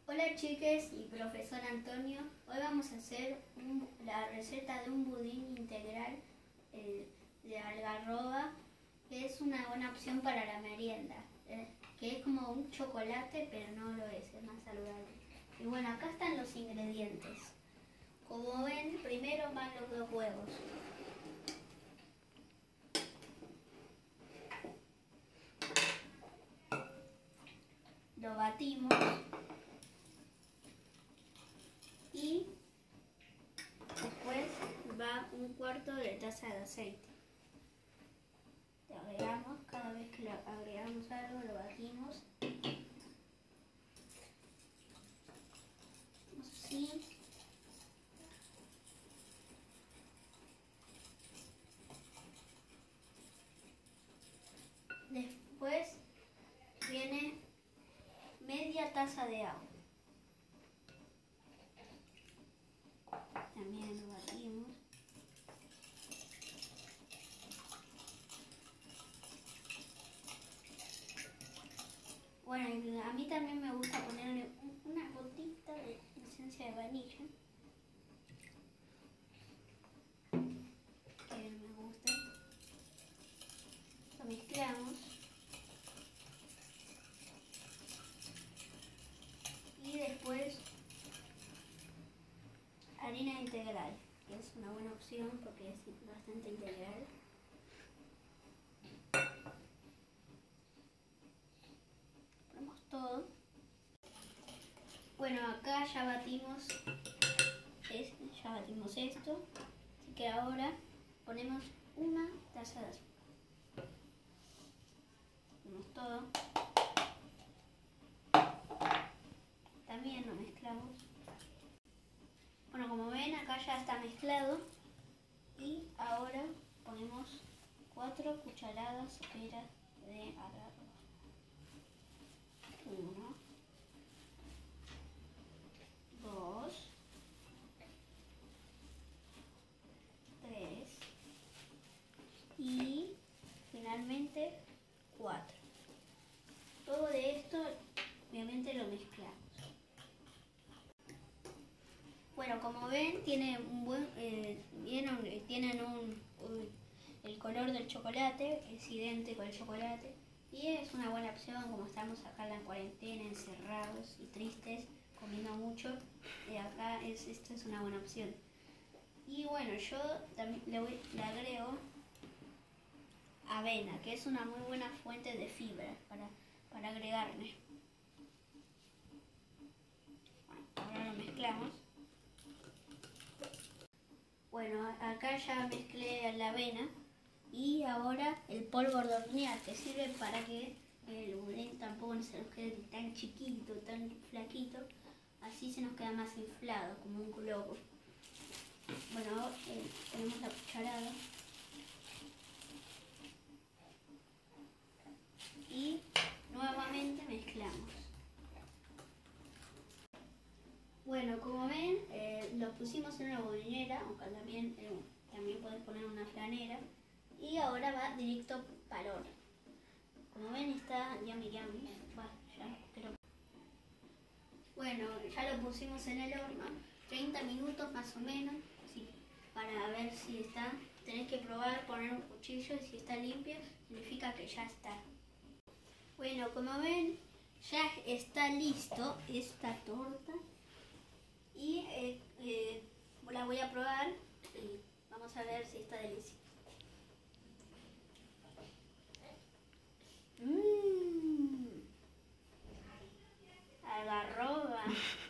Hola chiques y profesor Antonio, hoy vamos a hacer la receta de un budín integral de algarroba, que es una buena opción para la merienda, que es como un chocolate pero no lo es más saludable. Y bueno, acá están los ingredientes. Como ven, primero van los 2 huevos. Lo batimos. Y después va 1/4 de taza de aceite. Le agregamos, cada vez que le agregamos algo, lo batimos. Así. Después viene media taza de agua. También lo batimos. Bueno, a mí también me gusta ponerle una gotita de esencia de vainilla. Que me gusta. Lo mezclamos. Y después harina integral, que es una buena opción porque es bastante integral. Ponemos todo. Bueno, acá ya batimos esto, así que ahora ponemos una taza de azúcar. Ponemos todo. También lo mezclamos. Bueno, como ven, acá ya está mezclado. Y ahora ponemos 4 cucharadas soperas de algarroba. 1, 2, 3 y finalmente 4. Todo de esto obviamente lo mezclamos. Bueno, como ven, tiene tienen el color del chocolate, es idéntico al chocolate y es una buena opción como estamos acá en la cuarentena, encerrados y tristes, comiendo mucho. Esta es una buena opción. Y bueno, yo también le agrego avena, que es una muy buena fuente de fibra para agregarle. Bueno, ahora lo mezclamos. Bueno, acá ya mezclé la avena y ahora el polvo de hornear, que sirve para que el budín tampoco se nos quede tan chiquito, tan flaquito, así se nos queda más inflado, como un globo. Bueno, ponemos la cucharada y nuevamente mezclamos. Bueno, como ven, los pusimos en una budinera, aunque también puedes poner una flanera, y ahora va directo para el horno. Como ven, está yummy. Bueno, ya lo pusimos en el horno, 30 minutos más o menos, así, para ver si está. Tenés que probar, poner un cuchillo y si está limpio, significa que ya está. Bueno, como ven, ya está listo esta torta. Y la voy a probar y vamos a ver si está deliciosa. Algarroba.